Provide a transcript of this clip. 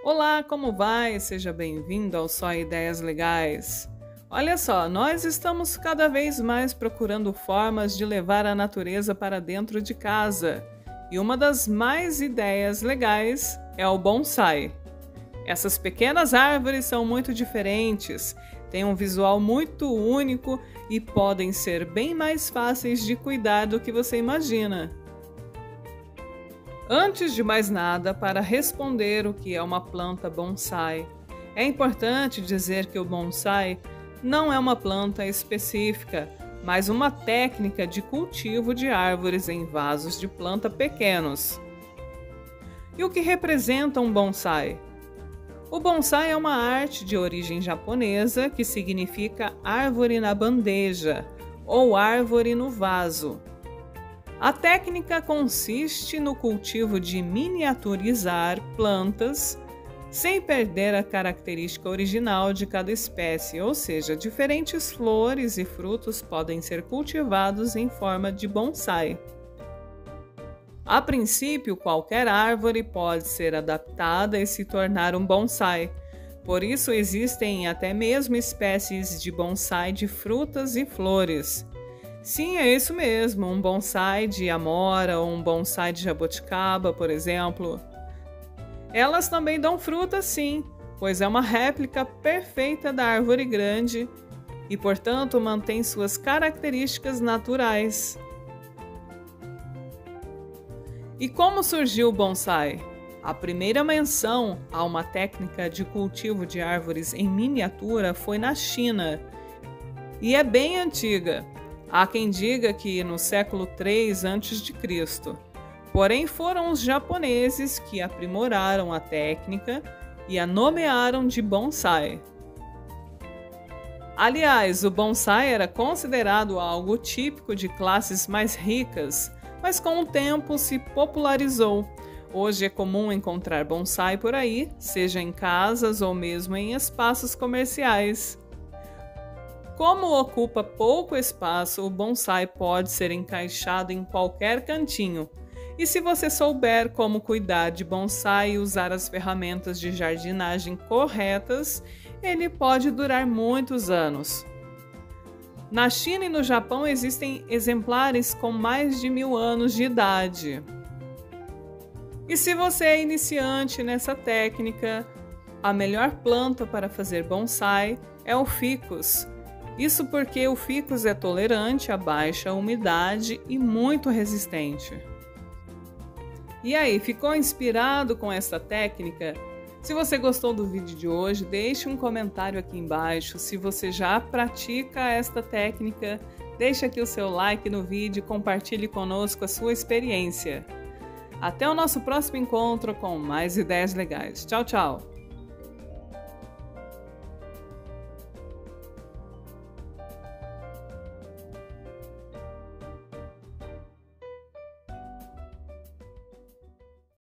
Olá, como vai? Seja bem-vindo ao Só Ideias Legais. Olha só, nós estamos cada vez mais procurando formas de levar a natureza para dentro de casa. E uma das mais ideias legais é o bonsai. Essas pequenas árvores são muito diferentes, têm um visual muito único e podem ser bem mais fáceis de cuidar do que você imagina. Antes de mais nada, para responder o que é uma planta bonsai, é importante dizer que o bonsai não é uma planta específica, mas uma técnica de cultivo de árvores em vasos de planta pequenos. E o que representa um bonsai? O bonsai é uma arte de origem japonesa que significa árvore na bandeja ou árvore no vaso. A técnica consiste no cultivo de miniaturizar plantas sem perder a característica original de cada espécie, ou seja, diferentes flores e frutos podem ser cultivados em forma de bonsai. A princípio, qualquer árvore pode ser adaptada e se tornar um bonsai. Por isso, existem até mesmo espécies de bonsai de frutas e flores. Sim, é isso mesmo, um bonsai de amora ou um bonsai de jabuticaba, por exemplo. Elas também dão fruta, sim, pois é uma réplica perfeita da árvore grande e, portanto, mantém suas características naturais. E como surgiu o bonsai? A primeira menção a uma técnica de cultivo de árvores em miniatura foi na China e é bem antiga. Há quem diga que no século III a.C., porém foram os japoneses que aprimoraram a técnica e a nomearam de bonsai. Aliás, o bonsai era considerado algo típico de classes mais ricas, mas com o tempo se popularizou. Hoje é comum encontrar bonsai por aí, seja em casas ou mesmo em espaços comerciais. Como ocupa pouco espaço, o bonsai pode ser encaixado em qualquer cantinho. E se você souber como cuidar de bonsai e usar as ferramentas de jardinagem corretas, ele pode durar muitos anos. Na China e no Japão existem exemplares com mais de 1000 anos de idade. E se você é iniciante nessa técnica, a melhor planta para fazer bonsai é o ficus. Isso porque o ficus é tolerante a baixa umidade e muito resistente. E aí, ficou inspirado com essa técnica? Se você gostou do vídeo de hoje, deixe um comentário aqui embaixo. Se você já pratica esta técnica, deixe aqui o seu like no vídeo e compartilhe conosco a sua experiência. Até o nosso próximo encontro com mais ideias legais. Tchau, tchau!